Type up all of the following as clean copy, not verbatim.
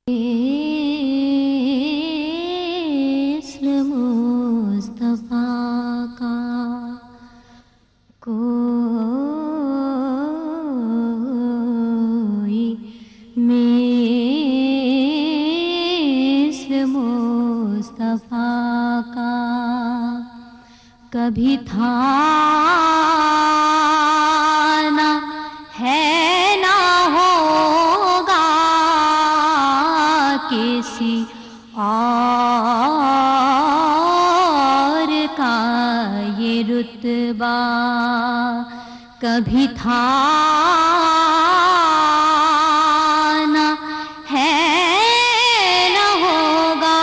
مثل مصطفیٰ کا کوئی مثل مصطفیٰ کا کبھی تھا نہ ہے نہ ہوگا کسی اور کا یہ رتبہ کبھی تھا نہ ہے نہ ہوگا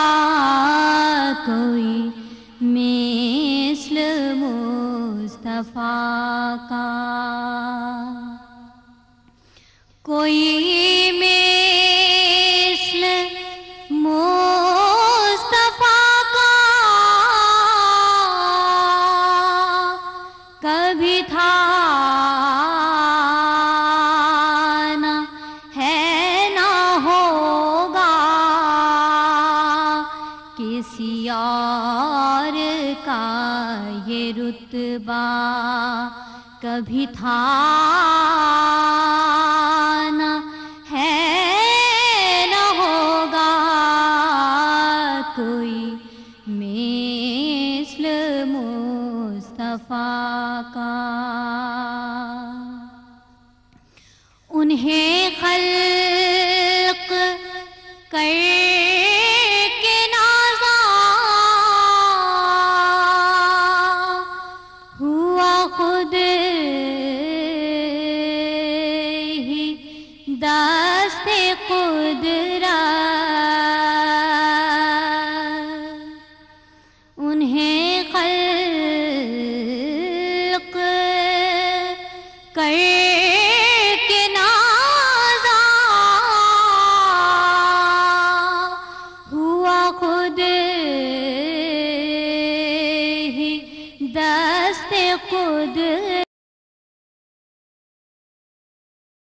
کوئی مثل مصطفیٰ کا کوئی مثل مصطفیٰ کا کبھی تھا نہ ہے نہ ہوگا کسی اور کا یہ رتبہ کبھی تھا نہ ہے نہ ہوگا کوئی مثل مصطفیٰ کا انہیں خلق کر کے نازا ہوا خود